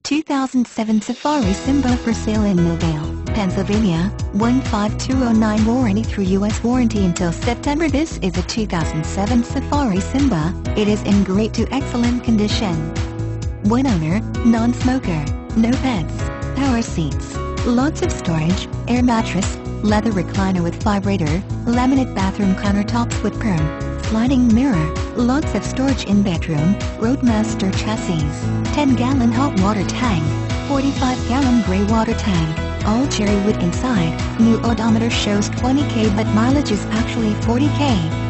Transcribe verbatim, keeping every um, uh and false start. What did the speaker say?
two thousand seven Safari Simba for sale in Millvale, Pennsylvania, one five two oh nine warranty through U S warranty until September. This is a two thousand seven Safari Simba. It is in great to excellent condition. One owner, non-smoker, no pets, power seats, lots of storage, air mattress, leather recliner with vibrator, laminate bathroom countertops with perm, sliding mirror, lots of storage in bedroom, Roadmaster Chassis, ten gallon hot water tank, forty-five gallon gray water tank, all cherry wood inside. New odometer shows twenty K but mileage is actually forty K.